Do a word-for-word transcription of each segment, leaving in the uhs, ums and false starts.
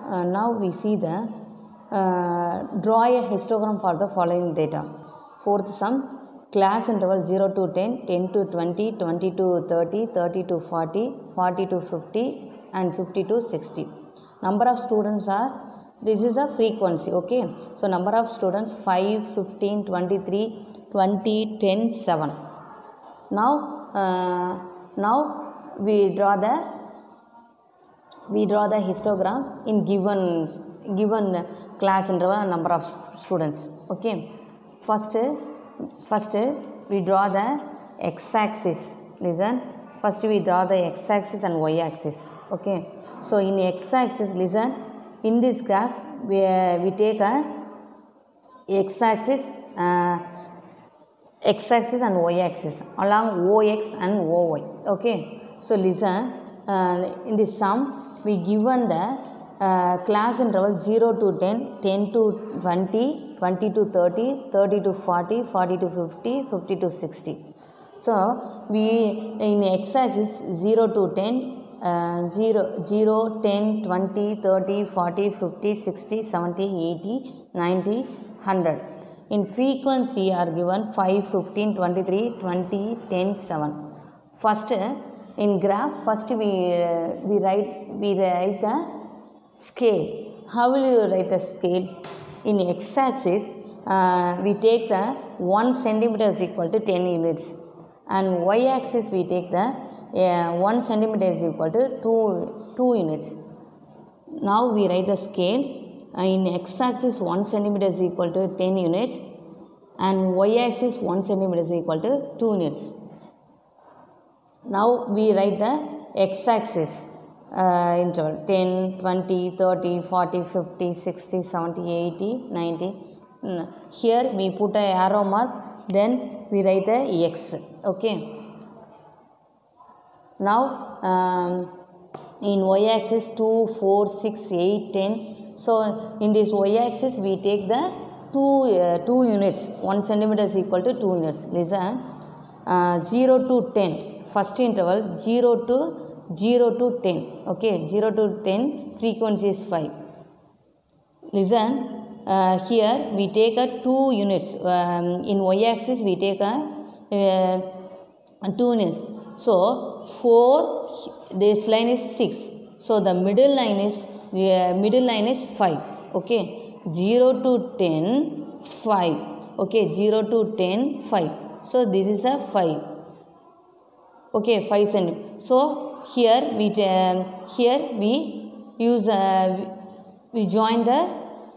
uh, now we see the uh, draw a histogram for the following data. Fourth sum, class interval zero to ten, ten to twenty, twenty to thirty, thirty to forty, forty to fifty and fifty to sixty. Number of students are, this is a frequency, okay. So number of students five, fifteen, twenty-three, twenty, ten, seven. Now uh, now we draw the we draw the histogram in given given class interval and number of students, okay. First first we draw the x-axis. Listen, first we draw the x-axis and y-axis, okay. So in x-axis, listen, in this graph we, uh, we take a x-axis uh, x-axis and y-axis along ox and oy, okay. So listen, uh, in this sum we given the uh, class interval zero to ten, ten to twenty, twenty to thirty, thirty to forty, forty to fifty, fifty to sixty. So we in x-axis zero to ten, uh, zero, zero, ten, twenty, thirty, forty, fifty, sixty, seventy, eighty, ninety, one hundred. In frequency are given five, fifteen, twenty-three, twenty, ten, seven. First in graph, first we uh, we write we write the scale. How will you write the scale? In x-axis, uh, we take the one centimeter is equal to ten units, and y-axis we take the uh, one centimeter is equal to two, two units. Now we write the scale. Uh, in x-axis one centimeter is equal to ten units, and y-axis one centimeter is equal to two units. Now we write the x-axis uh, interval ten, twenty, thirty, forty, fifty, sixty, seventy, eighty, ninety. Here we put a arrow mark, then we write the x, okay. Now um, in y-axis two, four, six, eight, ten. So in this y-axis we take the two, uh, two units, one centimeter is equal to two units. Listen, uh, zero to ten. First interval zero to zero to ten, okay. zero to ten, frequency is five. Listen, uh, here we take a two units. Um, in y-axis we take a uh, two units. So four, this line is six. So the middle line is uh, middle line is five, okay. zero to ten, five, okay. zero to ten, five. So this is a five. Okay, five centimeters. So here we uh, here we use uh, we join the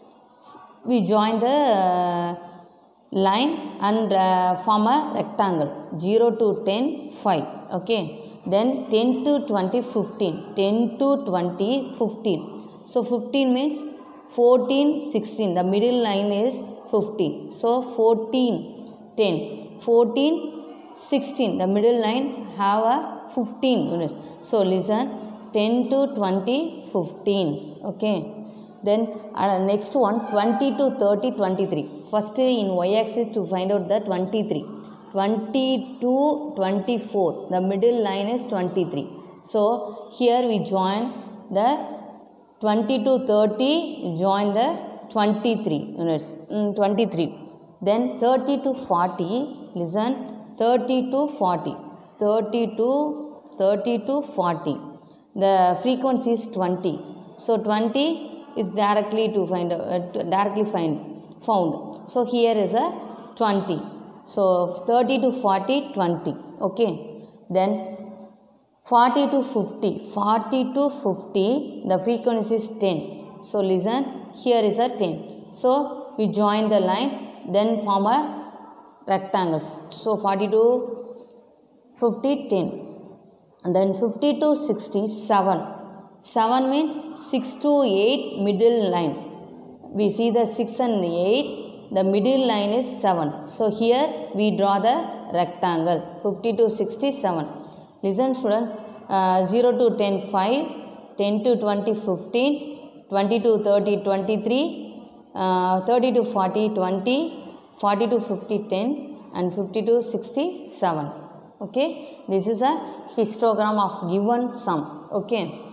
we join the uh, line and uh, form a rectangle. zero to ten, five. Okay. Then ten to twenty, fifteen. ten to twenty, fifteen. So fifteen means fourteen, sixteen. The middle line is fifteen. So fourteen, ten. fourteen, sixteen. The middle line have a fifteen units. So listen, ten to twenty, fifteen. Okay. Then uh, next one, twenty to thirty, twenty-three. First in y-axis to find out the twenty-three. twenty to twenty-four. The middle line is twenty-three. So here we join the twenty to thirty, join the twenty-three units. Mm, twenty-three. Then thirty to forty, listen, thirty to forty. thirty to thirty to forty. The frequency is twenty. So twenty is directly to find uh, directly find found. So here is a twenty. So thirty to forty, twenty. Okay. Then forty to fifty. forty to fifty, the frequency is ten. So listen, here is a ten. So we join the line, then form a rectangles. So forty to fifty, ten. And then fifty to sixty, seven. seven means six to eight middle line. We see the six and eight, the middle line is seven. So here we draw the rectangle, fifty to sixty, seven. Listen students, uh, zero to ten, five, ten to twenty, fifteen, twenty to thirty, twenty-three, uh, thirty to forty, twenty, forty to fifty, ten, and fifty to sixty, seven. Okay, this is a histogram of given sum. Okay.